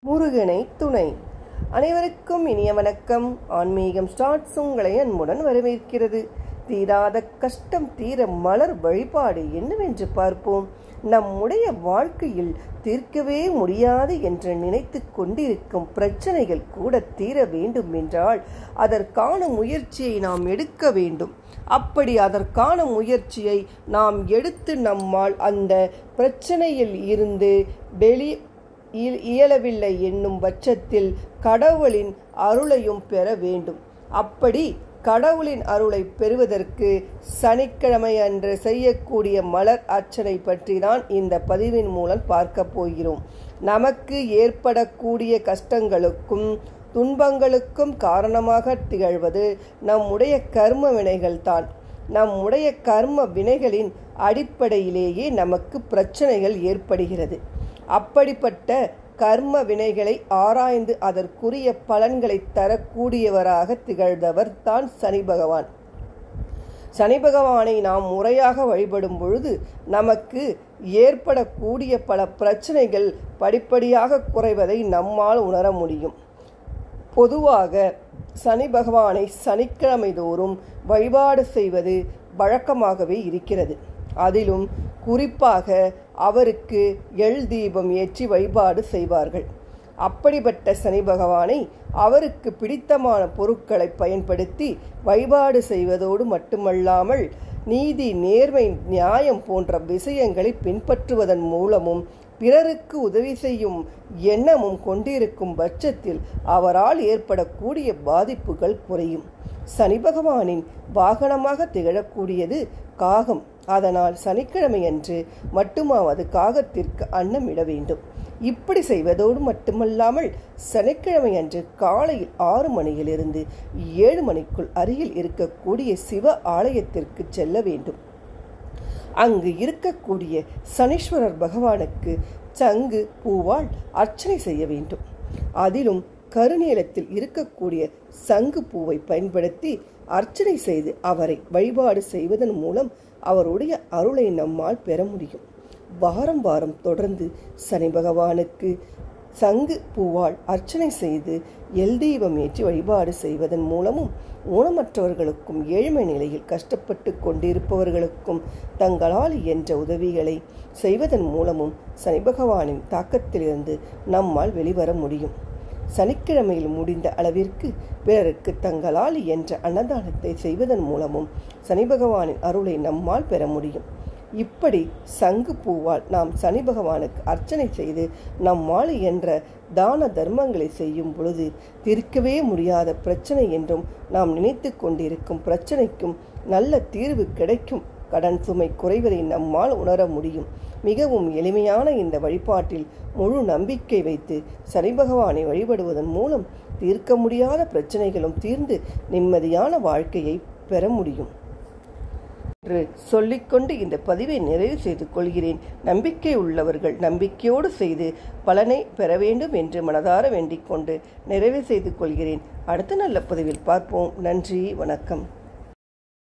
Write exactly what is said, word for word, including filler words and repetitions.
முருகனை துணை. அனைவருக்கும் இனிய வணக்கம். ஆன்மீகம் ஸ்டார்ட்ஸ் உங்களை அன்புடன் வரவேற்கிறது. தீராத கஷ்டம் தீர மலர் வழிபாடு என்னவென்று பார்ப்போம். நம்முடைய வாழ்க்கையில் தீர்க்கவே முடியாது என்று நினைத்து கொண்டிருக்கும் பிரச்சனைகள் கூட தீர வேண்டும் என்றால் அதற்கான முயற்சியை நாம் எடுக்க வேண்டும். அப்படி அதற்கான முயற்சியை நாம் எடுத்து நம்மால் அந்த பிரச்சனையில் இருந்து வெளி இயலவில்லை என்னும் பட்சத்தில் கடவுளின் அருளையும் பெற வேண்டும். அப்படி கடவுளின் அருளை பெறுவதற்கு சனிக்கிழமை அன்று செய்யக்கூடிய மலர் அர்ச்சனை பற்றி தான் இந்த பதிவின் மூலம் பார்க்க போகிறோம். நமக்கு ஏற்படக்கூடிய கஷ்டங்களுக்கும் துன்பங்களுக்கும் காரணமாக திகழ்வது நம்முடைய கர்ம வினைகள் தான். நம்முடைய கர்ம வினைகளின் அடிப்படையிலேயே நமக்கு பிரச்சனைகள் ஏற்படுகிறது. அப்படிப்பட்ட கர்ம வினைகளை ஆராய்ந்து அதற்குரிய பலன்களை தரக்கூடியவராக திகழ்ந்தவர் தான் சனி பகவான். சனி பகவானை நாம் முறையாக வழிபடும் பொழுது நமக்கு ஏற்படக்கூடிய பல பிரச்சனைகள் படிப்படியாக குறைவதை நம்மால் உணர முடியும். பொதுவாக சனி பகவானை சனிக்கிழமை தோறும் வழிபாடு செய்வது வழக்கமாகவே இருக்கிறது. அதிலும் குறிப்பாக அவருக்கு எள் தீபம் ஏற்றி வழிபாடு செய்வார்கள். அப்படிப்பட்ட சனி பகவானை அவருக்கு பிடித்தமான பொருட்களை பயன்படுத்தி வழிபாடு செய்வதோடு மட்டுமல்லாமல் நீதி, நேர்மை, நியாயம் போன்ற விஷயங்களை பின்பற்றுவதன் மூலமும் பிறருக்கு உதவி செய்யும் எண்ணமும் கொண்டிருக்கும் பட்சத்தில் அவரால் ஏற்படக்கூடிய பாதிப்புகள் குறையும். சனி பகவானின் வாகனமாக திகழக்கூடியது காகம். அதனால் சனிக்கிழமை அன்று மட்டுமாவது காகத்திற்கு அன்னமிட வேண்டும். இப்படி செய்வதோடு மட்டுமல்லாமல் சனிக்கிழமை அன்று காலையில் ஆறு மணியிலிருந்து ஏழு மணிக்குள் அருகில் இருக்கக்கூடிய சிவ ஆலயத்திற்கு செல்ல வேண்டும். அங்கு இருக்கக்கூடிய சனீஸ்வரர் பகவானுக்கு சங்கு பூவால் அர்ச்சனை செய்ய வேண்டும். அதிலும் கருநீலத்தில் இருக்கக்கூடிய சங்கு பூவை பயன்படுத்தி அர்ச்சனை செய்து அவரை வழிபாடு செய்வதன் மூலம் அவருடைய அருளை நம்மால் பெற முடியும். வாரம் வாரம் தொடர்ந்து சனி பகவானுக்கு சங்கு பூவால் அர்ச்சனை செய்து எல் தீபம் ஏற்றி வழிபாடு செய்வதன் மூலமும் ஊனமற்றவர்களுக்கும் ஏழ்மை நிலையில் கஷ்டப்பட்டு கொண்டிருப்பவர்களுக்கும் தங்களால் என்ற உதவிகளை செய்வதன் மூலமும் சனி பகவானின் தாக்கத்திலிருந்து நம்மால் வெளிவர முடியும். சனிக்கிழமையில் முடிந்த அளவிற்கு பிறருக்கு தங்களால் என்ற அன்னதானத்தை செய்வதன் மூலமும் சனி பகவானின் அருளை நம்மால் பெற முடியும். இப்படி சங்கு பூவால் நாம் சனி பகவானுக்கு அர்ச்சனை செய்து நம்மால் என்ற தான தர்மங்களை செய்யும் பொழுது தீர்க்கவே முடியாத பிரச்சனை என்றும் நாம் நினைத்து கொண்டிருக்கும் பிரச்சனைக்கும் நல்ல தீர்வு கிடைக்கும். கடன் சுமை குறைவதை நம்மால் உணர முடியும். மிகவும் எளிமையான இந்த வழிபாட்டில் முழு நம்பிக்கை வைத்து சனி பகவானை வழிபடுவதன் மூலம் தீர்க்க முடியாத பிரச்சனைகளும் தீர்ந்து நிம்மதியான வாழ்க்கையை பெற முடியும் என்று சொல்லிக்கொண்டு இந்த பதிவை நிறைவு செய்து கொள்கிறேன். நம்பிக்கை உள்ளவர்கள் நம்பிக்கையோடு செய்து பலனை பெற வேண்டும் என்று மனதார வேண்டிக் கொண்டு நிறைவு செய்து கொள்கிறேன். அடுத்த நல்ல பதிவில் பார்ப்போம். நன்றி, வணக்கம்.